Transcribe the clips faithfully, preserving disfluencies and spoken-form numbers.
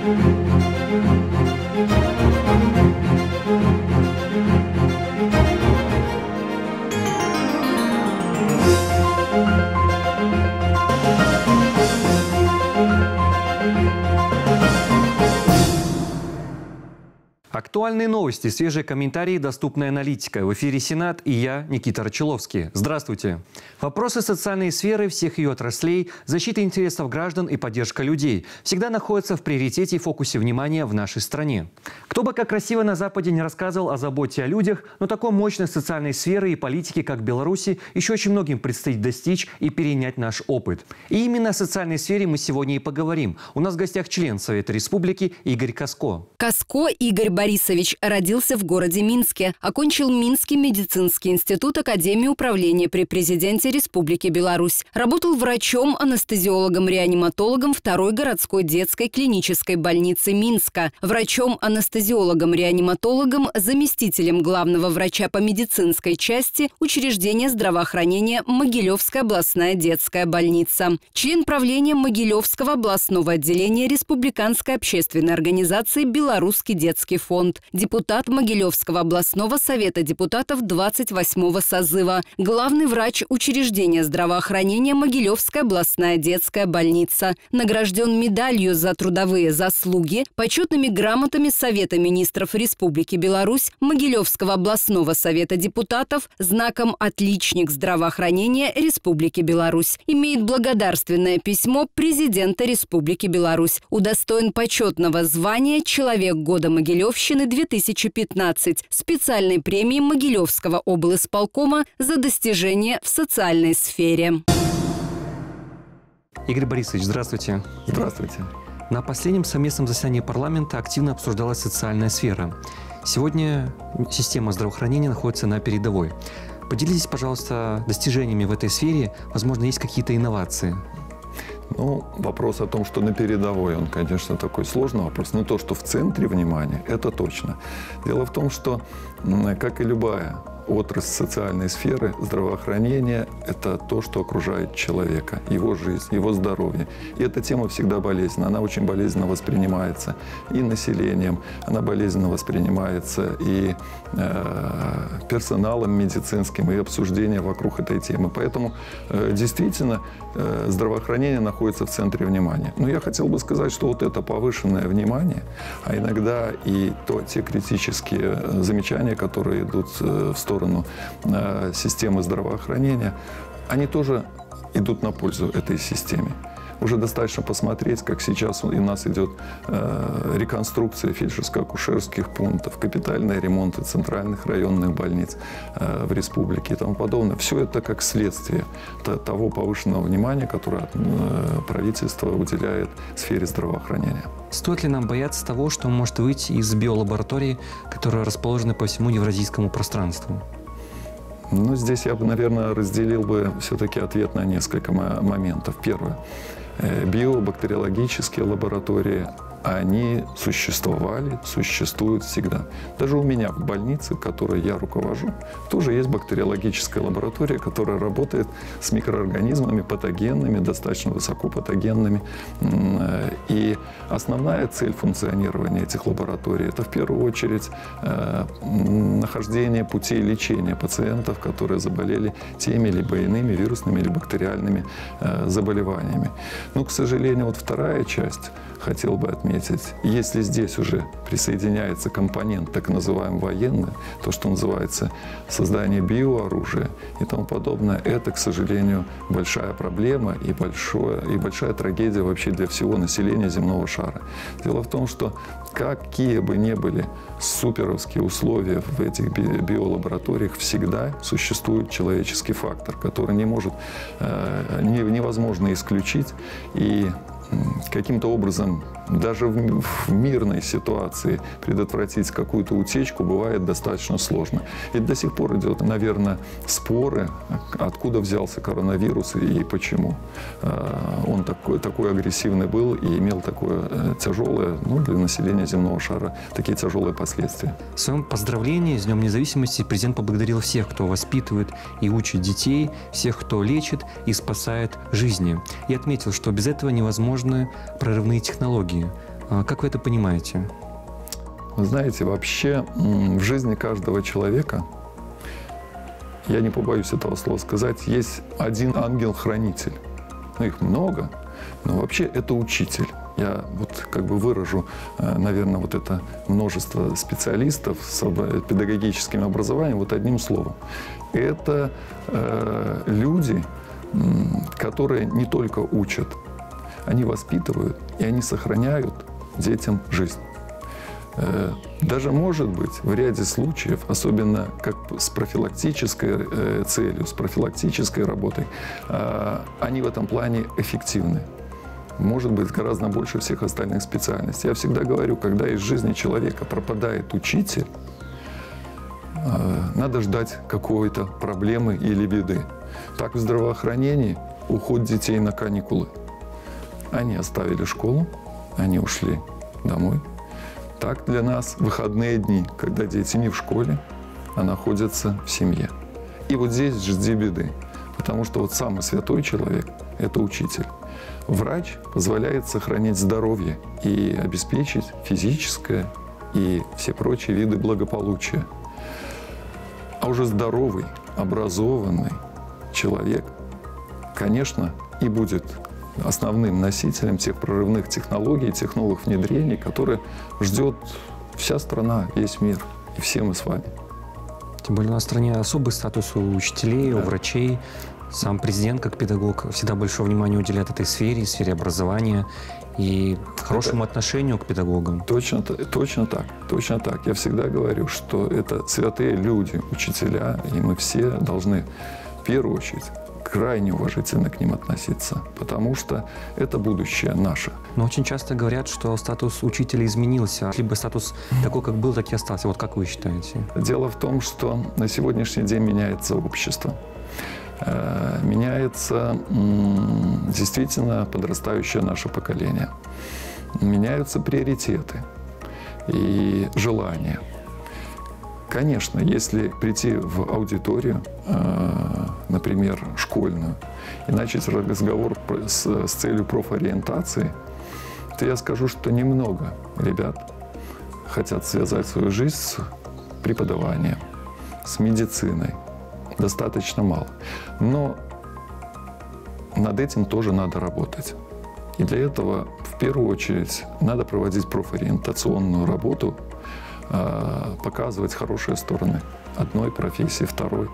Актуальные новости, свежие комментарии, доступная аналитика. В эфире Сенат и я, Никита Рачеловский. Здравствуйте. Вопросы социальной сферы, всех ее отраслей, защита интересов граждан и поддержка людей всегда находятся в приоритете и фокусе внимания в нашей стране. Кто бы как красиво на Западе не рассказывал о заботе о людях, но такой мощной социальной сферы и политики, как в Беларуси, еще очень многим предстоит достичь и перенять наш опыт. И именно о социальной сфере мы сегодня и поговорим. У нас в гостях член Совета Республики Игорь Каско. Каско Игорь Борисович родился в городе Минске. Окончил Минский медицинский институт Академии управления при президенте Республики Беларусь. Работал врачом, анестезиологом, реаниматологом второй городской детской клинической больницы Минска. Врачом, анестезиологом, реаниматологом, заместителем главного врача по медицинской части учреждения здравоохранения Могилевская областная детская больница. Член правления Могилевского областного отделения Республиканской общественной организации «Белорусский детский фонд». Депутат Могилевского областного совета депутатов двадцать восьмого созыва. Главный врач учреждения здравоохранения Могилевская областная детская больница. Награжден медалью за трудовые заслуги, почетными грамотами Совета министров Республики Беларусь, Могилевского областного совета депутатов, знаком «Отличник здравоохранения Республики Беларусь». Имеет благодарственное письмо президента Республики Беларусь. Удостоен почетного звания «Человек года Могилевщины две тысячи пятнадцать», специальной премии Могилевского облисполкома за достижения в социальной сфере. Игорь Борисович, здравствуйте. Здравствуйте. На последнем совместном заседании парламента активно обсуждалась социальная сфера. Сегодня система здравоохранения находится на передовой. Поделитесь, пожалуйста, достижениями в этой сфере. Возможно, есть какие-то инновации. Ну, вопрос о том, что на передовой, он, конечно, такой сложный вопрос. Но то, что в центре внимания, это точно. Дело в том, что, как и любая отрасль социальной сферы, здравоохранение – это то, что окружает человека, его жизнь, его здоровье. И эта тема всегда болезненна. Она очень болезненно воспринимается и населением, она болезненно воспринимается и э, персоналом медицинским, и обсуждение вокруг этой темы. Поэтому э, действительно э, здравоохранение находится в центре внимания. Но я хотел бы сказать, что вот это повышенное внимание, а иногда и то, те критические замечания, которые идут э, в сторону сторону э, системы здравоохранения, они тоже идут на пользу этой системе. Уже достаточно посмотреть, как сейчас у нас идет э, реконструкция фельдшерско-акушерских пунктов, капитальные ремонты центральных районных больниц э, в республике и тому подобное. Все это как следствие того повышенного внимания, которое э, правительство уделяет сфере здравоохранения. Стоит ли нам бояться того, что может выйти из биолаборатории, которые расположены по всему евразийскому пространству? Ну, здесь я бы, наверное, разделил бы все-таки ответ на несколько моментов. Первое. Биобактериологические лаборатории, они существовали, существуют всегда. Даже у меня в больнице, которой я руковожу, тоже есть бактериологическая лаборатория, которая работает с микроорганизмами патогенными, достаточно высокопатогенными. И основная цель функционирования этих лабораторий – это в первую очередь нахождение путей лечения пациентов, которые заболели теми либо иными вирусными или бактериальными заболеваниями. Но, к сожалению, вот вторая часть, хотел бы отметить, если здесь уже присоединяется компонент, так называемый военный, то, что называется создание биооружия и тому подобное, это, к сожалению, большая проблема и, большое, и большая трагедия вообще для всего населения земного шара. Дело в том, что какие бы ни были суперовские условия в этих би биолабораториях, всегда существует человеческий фактор, который не может, э, не, невозможно исключить. И каким-то образом даже в, в мирной ситуации предотвратить какую-то утечку бывает достаточно сложно. И до сих пор идет, наверное, споры, откуда взялся коронавирус и почему. Он такой, такой агрессивный был и имел такое тяжелое, ну, для населения земного шара, такие тяжелые последствия. В своем поздравлении с Днем независимости президент поблагодарил всех, кто воспитывает и учит детей, всех, кто лечит и спасает жизни. И отметил, что без этого невозможны прорывные технологии. Как вы это понимаете? Вы знаете, вообще в жизни каждого человека, я не побоюсь этого слова сказать, есть один ангел-хранитель. Ну, их много, но вообще это учитель. Я вот как бы выражу, наверное, вот это множество специалистов с педагогическим образованием вот одним словом. Это э, люди, которые не только учат, они воспитывают и они сохраняют детям жизнь. Э, даже, может быть, в ряде случаев, особенно как с профилактической э, целью, с профилактической работой, э, они в этом плане эффективны. Может быть, гораздо больше всех остальных специальностей. Я всегда говорю, когда из жизни человека пропадает учитель, надо ждать какой-то проблемы или беды. Так в здравоохранении уход детей на каникулы. Они оставили школу, они ушли домой. Так для нас выходные дни, когда дети не в школе, а находятся в семье. И вот здесь жди беды, потому что вот самый святой человек – это учитель. Врач позволяет сохранить здоровье и обеспечить физическое и все прочие виды благополучия. А уже здоровый, образованный человек, конечно, и будет основным носителем тех прорывных технологий, тех новых внедрений, которые ждет вся страна, весь мир и все мы с вами. Тем более у нас в стране особый статус у учителей, да. У врачей. Сам президент, как педагог, всегда большое внимание уделяет этой сфере, сфере образования и хорошему это отношению к педагогам. Точно, точно так, точно так. Я всегда говорю, что это святые люди, учителя, и мы все должны в первую очередь крайне уважительно к ним относиться, потому что это будущее наше. Но очень часто говорят, что статус учителя изменился, либо статус такой, как был, так и остался. Вот как вы считаете? Дело в том, что на сегодняшний день меняется общество. Меняется действительно подрастающее наше поколение. Меняются приоритеты и желания. Конечно, если прийти в аудиторию, например, школьную, и начать разговор с, с целью профориентации, то я скажу, что немного ребят хотят связать свою жизнь с преподаванием, с медициной. Достаточно мало. Но над этим тоже надо работать. И для этого, в первую очередь, надо проводить профориентационную работу, показывать хорошие стороны одной профессии, второй.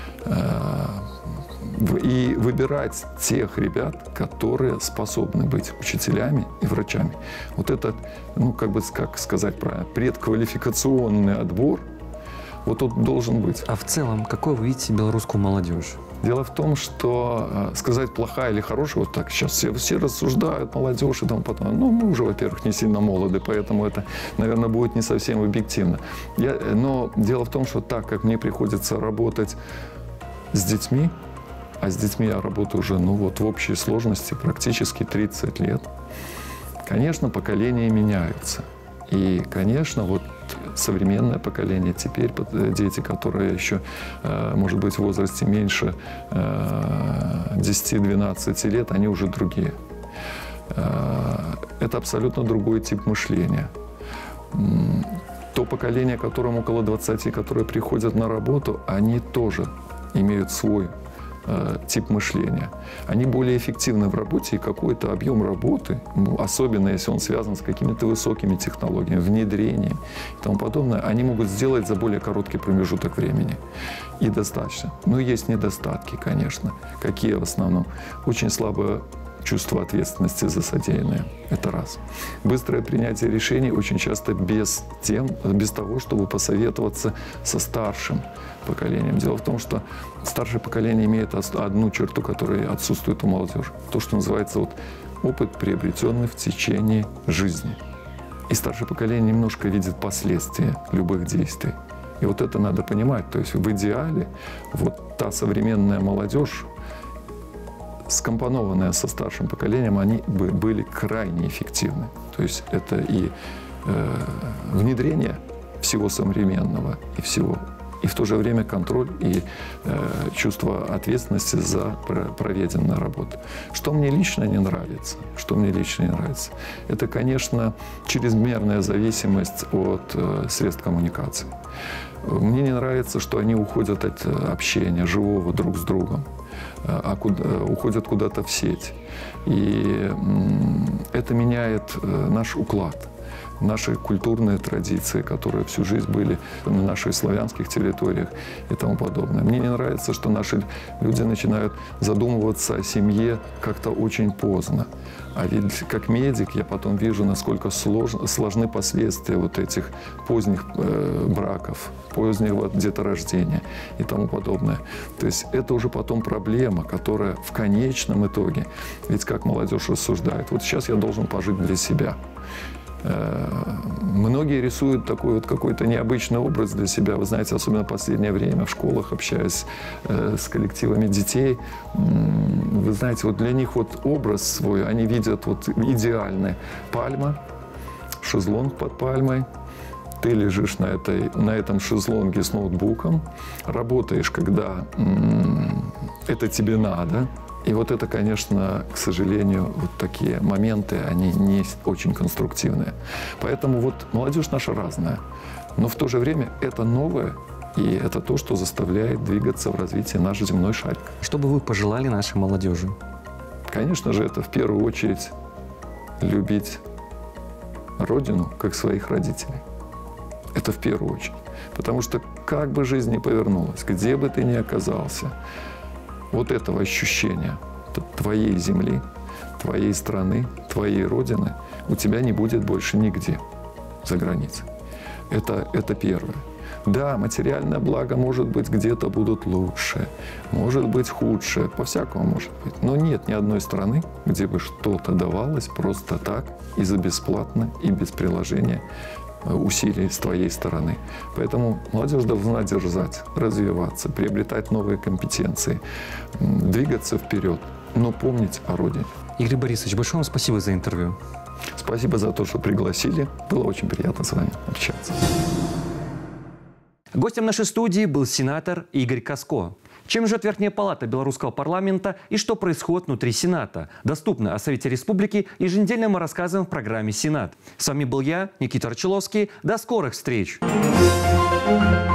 И выбирать тех ребят, которые способны быть учителями и врачами. Вот этот, ну, как бы, как сказать правильно, предквалификационный отбор, вот тут должен быть. А в целом, какой вы видите белорусскую молодежь? Дело в том, что э, сказать плохая или хорошая, вот так сейчас все, все рассуждают, молодежь и тому потом. Ну, мы уже, во-первых, не сильно молоды, поэтому это, наверное, будет не совсем объективно. Я, но дело в том, что так как мне приходится работать с детьми, а с детьми я работаю уже, ну вот, в общей сложности практически тридцать лет, конечно, поколения меняются. И, конечно, вот современное поколение, теперь дети, которые еще, может быть, в возрасте меньше десяти-двенадцати лет, они уже другие. Это абсолютно другой тип мышления. То поколение, которым около двадцати, которые приходят на работу, они тоже имеют свой тип мышления. Они более эффективны в работе, и какой-то объем работы, особенно если он связан с какими-то высокими технологиями, внедрением и тому подобное, они могут сделать за более короткий промежуток времени. И достаточно. Но есть недостатки, конечно. Какие в основном? Очень слабое чувство ответственности за содеянное. Это раз. Быстрое принятие решений очень часто без, тем, без того, чтобы посоветоваться со старшим поколением. Дело в том, что старшее поколение имеет одну черту, которая отсутствует у молодежи. То, что называется вот, опыт, приобретенный в течение жизни. И старшее поколение немножко видит последствия любых действий. И вот это надо понимать. То есть в идеале вот та современная молодежь, скомпонованные со старшим поколением, они бы были крайне эффективны. То есть это и э, внедрение всего современного, и всего и в то же время контроль и э, чувство ответственности за проведенную работу. Что мне лично не нравится? Что мне лично не нравится? Это, конечно, чрезмерная зависимость от э, средств коммуникации. Мне не нравится, что они уходят от общения живого друг с другом, а куда, уходят куда-то в сеть. И это меняет наш уклад, наши культурные традиции, которые всю жизнь были на наших славянских территориях и тому подобное. Мне не нравится, что наши люди начинают задумываться о семье как-то очень поздно. А ведь как медик я потом вижу, насколько сложно, сложны последствия вот этих поздних э, браков, позднего деторождения и тому подобное. То есть это уже потом проблема, которая в конечном итоге, ведь как молодежь рассуждает, вот сейчас я должен пожить для себя. Многие рисуют такой вот какой-то необычный образ для себя. Вы знаете, особенно в последнее время в школах, общаясь э, с коллективами детей, вы знаете, вот для них вот образ свой, они видят вот идеальный. Пальма, шезлонг под пальмой. Ты лежишь на, этой, на этом шезлонге с ноутбуком, работаешь, когда м- это тебе надо. И вот это, конечно, к сожалению, вот такие моменты, они не очень конструктивные. Поэтому вот молодежь наша разная. Но в то же время это новое, и это то, что заставляет двигаться в развитии наш земной шарик. Что бы вы пожелали нашей молодежи? Конечно же, это в первую очередь любить Родину, как своих родителей. Это в первую очередь. Потому что как бы жизнь ни повернулась, где бы ты ни оказался, вот этого ощущения твоей земли, твоей страны, твоей родины у тебя не будет больше нигде за границей. Это, это первое. Да, материальное благо, может быть, где-то будут лучше, может быть, худше, по-всякому может быть. Но нет ни одной страны, где бы что-то давалось просто так и за бесплатно, и без приложения усилий с твоей стороны. Поэтому молодежь должна дерзать, развиваться, приобретать новые компетенции, двигаться вперед, но помнить о родине. Игорь Борисович, большое вам спасибо за интервью. Спасибо за то, что пригласили. Было очень приятно с вами общаться. Гостем нашей студии был сенатор Игорь Каско. Чем живет Верхняя палата белорусского парламента и что происходит внутри Сената? Доступно о Совете Республики еженедельно мы рассказываем в программе «Сенат». С вами был я, Никита Арчиловский. До скорых встреч!